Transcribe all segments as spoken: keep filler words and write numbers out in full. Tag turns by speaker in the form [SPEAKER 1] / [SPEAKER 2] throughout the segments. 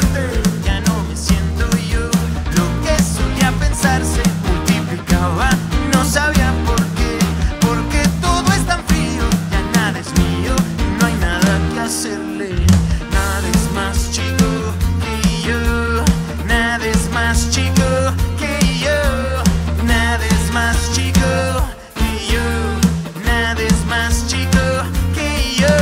[SPEAKER 1] instante ya no me siento yo. Lo que solía pensar se multiplicaba, no sabía por qué, porque todo es tan frío, ya nada es mío, no hay nada que hacerle. Nada es más chico que yo, nada es más chico que yo, nada es más chico que yo, nada es más chico que yo.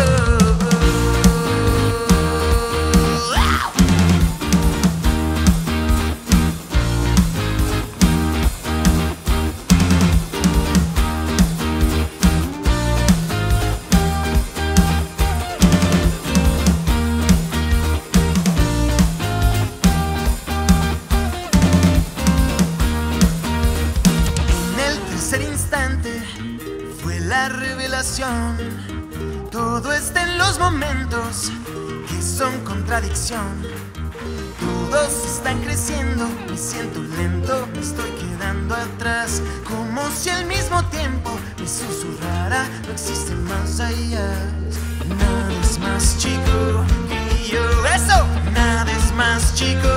[SPEAKER 1] Tercer instante fue la revelación. Todo está en los momentos que son contradicción. Todos están creciendo, me siento lento, me estoy quedando atrás, como si al mismo tiempo me susurrara, no existe más allá. Nada es más chico que yo, eso, nada es más chico